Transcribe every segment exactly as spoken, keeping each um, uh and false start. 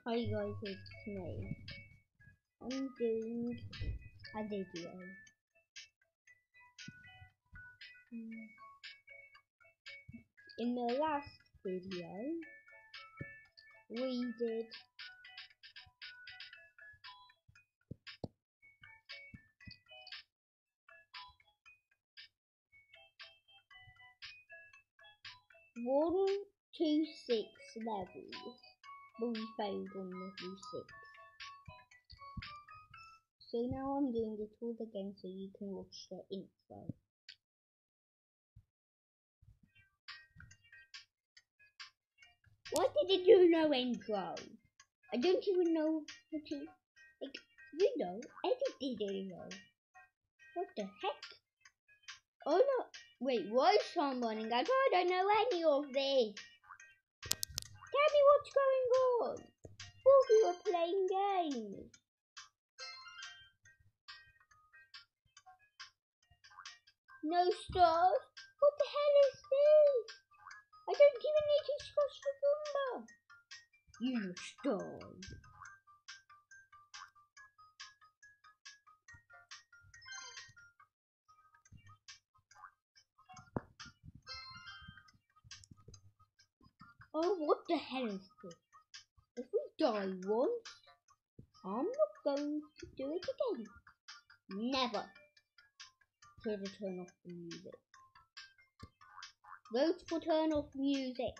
Hi guys, it's me. I'm doing a video. In the last video, we did one, two, six levels, but we failed on level six. So now I'm doing it all again so you can watch the intro. Why did it do no intro? I don't even know how to, like, you know, edit the video. What the heck? Oh no, wait, why is someone running? I don't know any of this. Tell me what's going on. Thought we were playing games. No stars? What the hell is this? I don't even need to scratch the number. You stars. Oh, what the hell is this? If we die once, I'm not going to do it again. Never. Try to turn off the music. Vote for turn off music.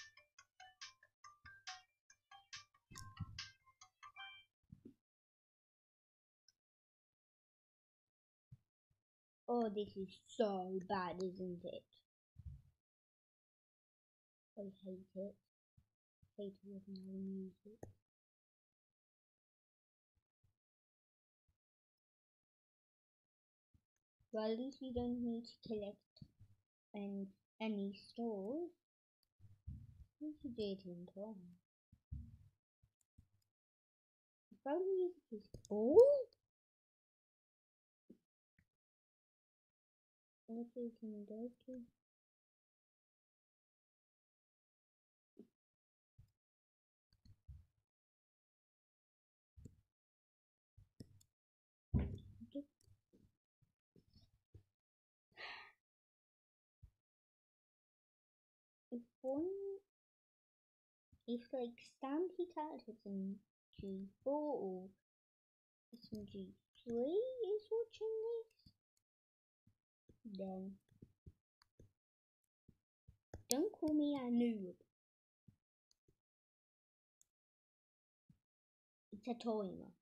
Oh, this is so bad, isn't it? I hate it. I hate it with no music. Well, at least you don't need to collect and any stores. You should do it in time. If only music is all. What you can go to. If one if like Stampy Cat is in G four or it's in G three is watching this, then don't call me a noob. It's a timer.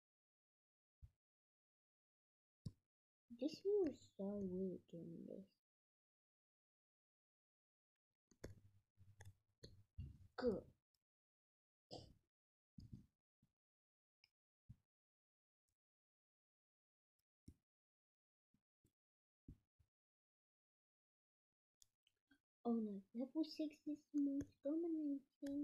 This feels so weird doing this. Good. Oh no, level six is the most dominating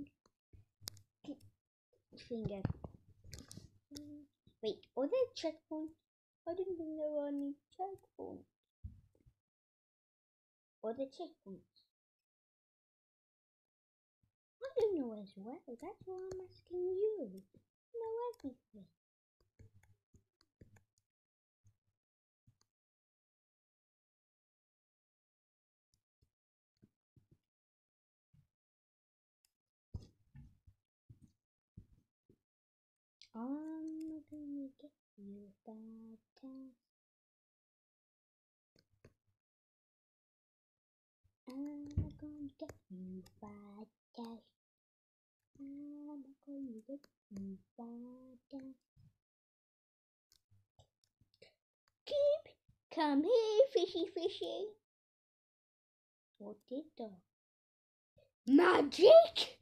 thing ever. Wait, are there checkpoints? I didn't think there were any checkpoints. Are there checkpoints? I don't know as well, that's why I'm asking you. You know everything. I'm gonna get you a bad test. I'm gonna get you a bad test. I'm gonna get you a bad test. Keep, come here, fishy fishy. What did the magic?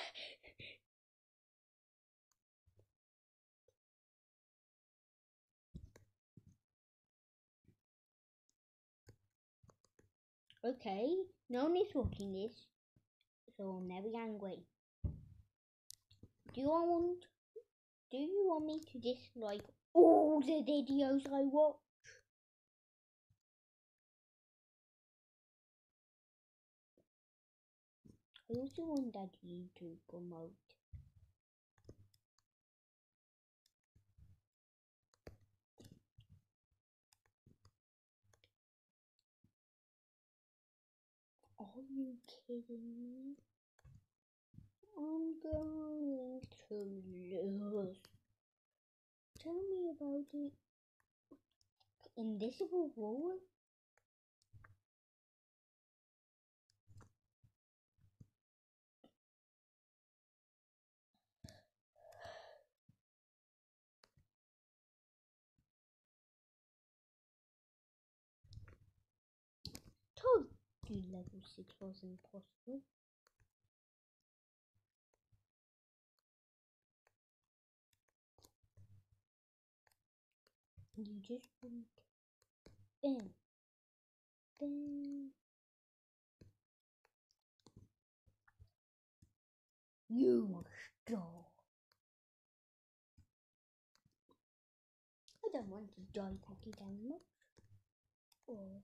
Okay, no one is watching this, so I'm never angry. Do you want? Do you want me to dislike all the videos I watch? I also want that YouTube promote. Are you kidding me? I'm going to lose. Tell me about it. Invisible wall? Told you level six was impossible. You just want bam, bam. You stole. I don't want to die Packy down much. Oh.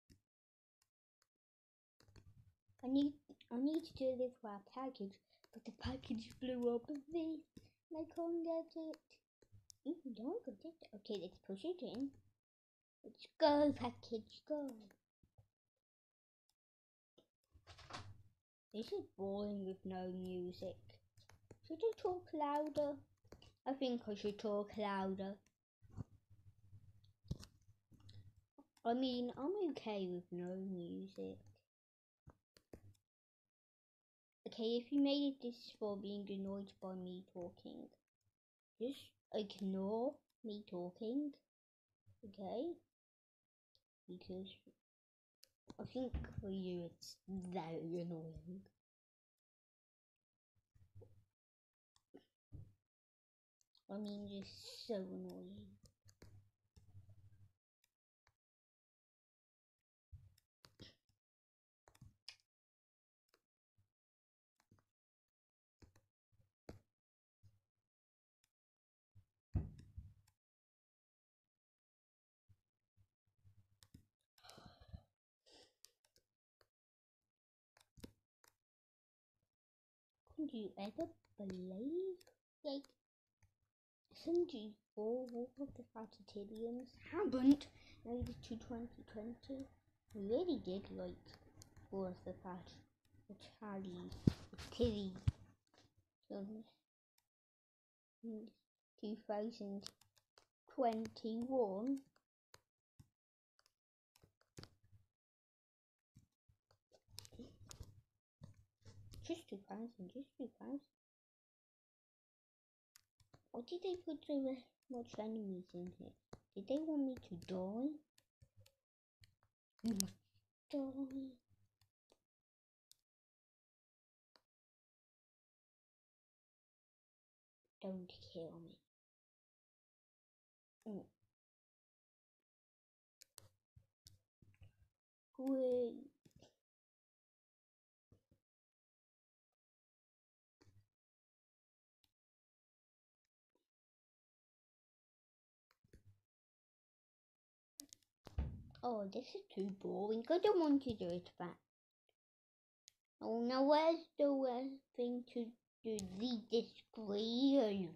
I need I need to deliver our package, but the package blew up a bit and I can't get it. Even though I got it. Okay, let's push it in. Let's go, package, go. This is boring with no music. Should I talk louder? I think I should talk louder. I mean, I'm okay with no music. Okay, if you made it this far being annoyed by me talking, just ignore me talking, okay? Because I think for you it's very annoying. I mean, just so annoying. Could you ever believe, like, seventy-four War of the Fatitilians haven't made it to twenty twenty? I really did like War of the Fat Italians, Tilly, two thousand twenty-one. Just two thousand, just two thousand. Why did they put so much enemies in here? Did they want me to die? You must die. Don't kill me. Mm. Wait. Oh, this is too boring. I don't want to do it back. Oh, now where's the uh, thing to do the display?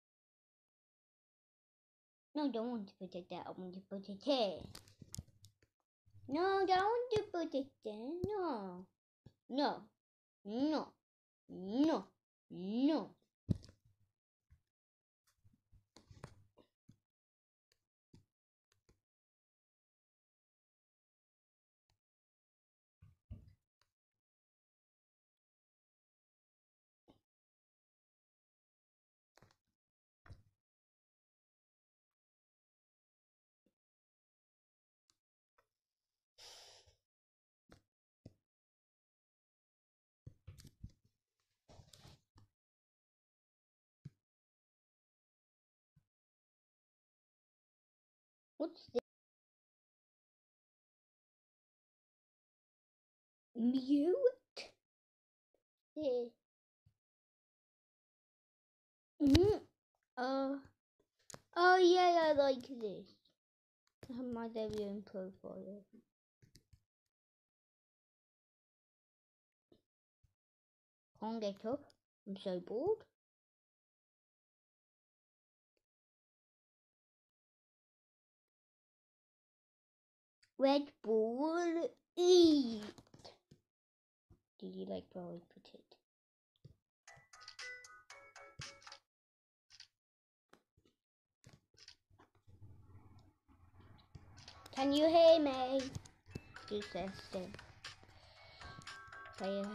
No, don't want to put it there. I want to put it here. No, don't want to put it there. No. No. No. No. No. What's this? Mute? Yeah. Mm. Uh. Oh yeah, I like this. I have my very own profile. Can't get up. I'm so bored. Red Bull eat. Did you like where I put it? Can you hear me? Just testing. Say hey.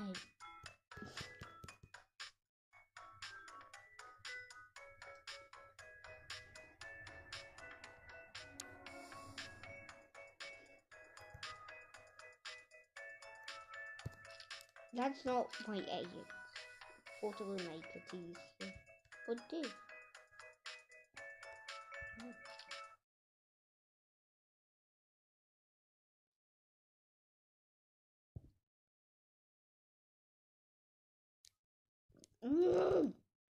That's not my agent. Thought it would make it easier. But it did. Mm.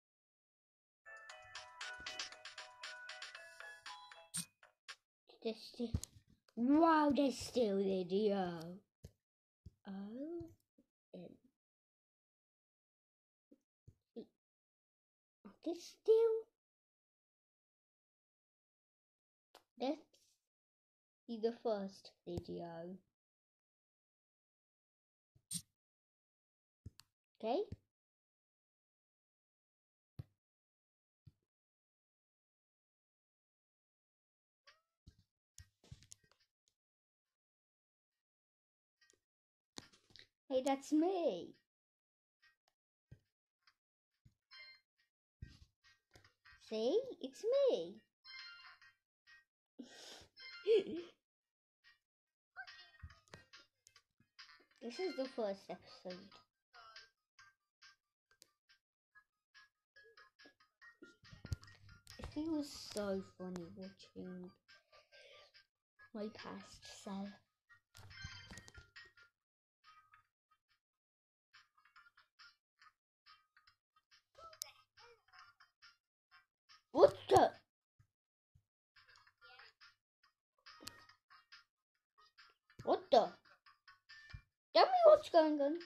There's still, wow, there's still video. Oh, and there's still. Let's see the first video. Okay. Hey, that's me. See? It's me. This is the first episode. It feels so funny watching my past self. What the? What the? Tell me what's going on.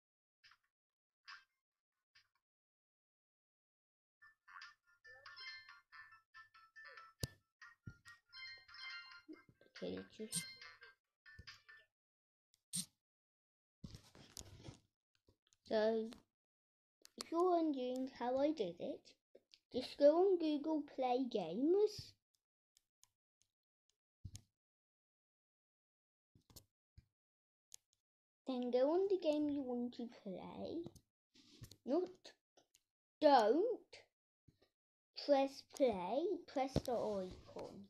Okay, let's just. So, if you're wondering how I did it, just go on Google Play Games. Then go on the game you want to play. Not, don't press play, press the icon.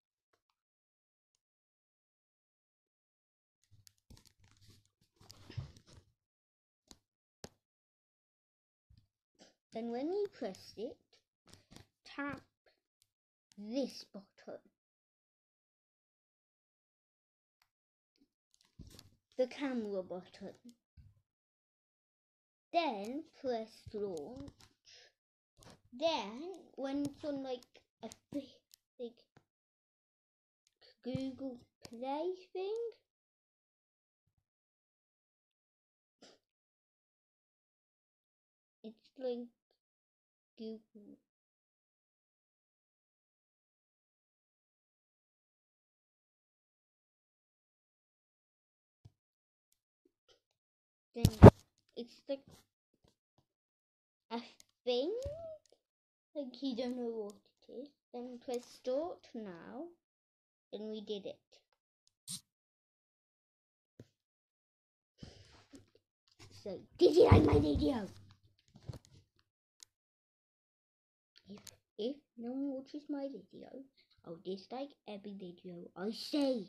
Then when you press it, tap this button. The camera button. Then press launch. Then when it's on like a big, big Google Play thing, it's like Google. Then it's like a thing, like you don't know what it is. Then press start now, and we did it. So, did you like my video? If, if no one watches my video, I'll dislike every video I say.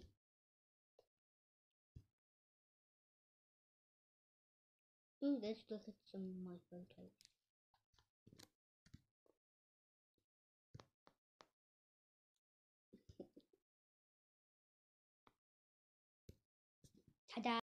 Ooh, let's look at some of my photos. Ta-da!